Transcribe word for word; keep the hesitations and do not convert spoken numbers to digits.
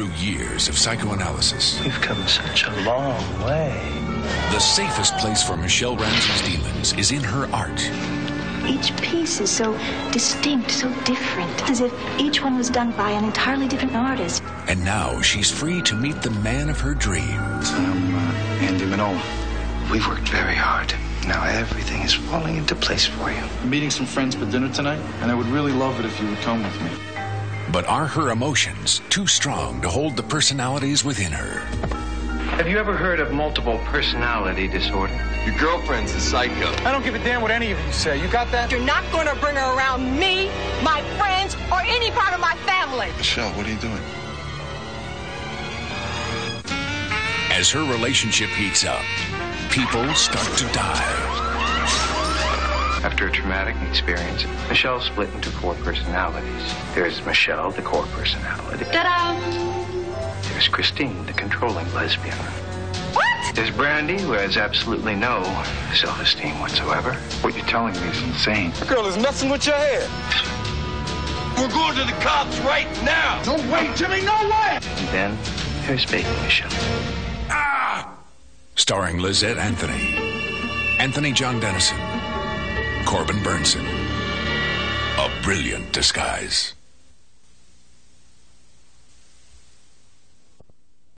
through years of psychoanalysis, You've come such a long way. the safest place for Michelle Ramsey's demons is in her art. Each piece is so distinct, so different, as if each one was done by an entirely different artist. And now she's free to meet the man of her dreams. I'm uh, Andy Manola. We've worked very hard. Now everything is falling into place for you. I'm meeting some friends for dinner tonight, and I would really love it if you would come with me. But are her emotions too strong to hold the personalities within her? Have you ever heard of multiple personality disorder? Your girlfriend's a psycho. I don't give a damn what any of you say. You got that? You're not going to bring her around me, my friends, or any part of my family. Michelle, what are you doing? As her relationship heats up, people start to die. After a traumatic experience, Michelle split into four personalities. There's Michelle, the core personality. Ta-da! There's Christine, the controlling lesbian. What? There's Brandy, who has absolutely no self-esteem whatsoever. What you're telling me is insane. The girl is messing with your head. We're going to the cops right now. Don't wait, Jimmy, no way! And then there's baby Michelle. Starring Lizette Anthony, Anthony John Dennison, Corbin Burnson. A brilliant disguise.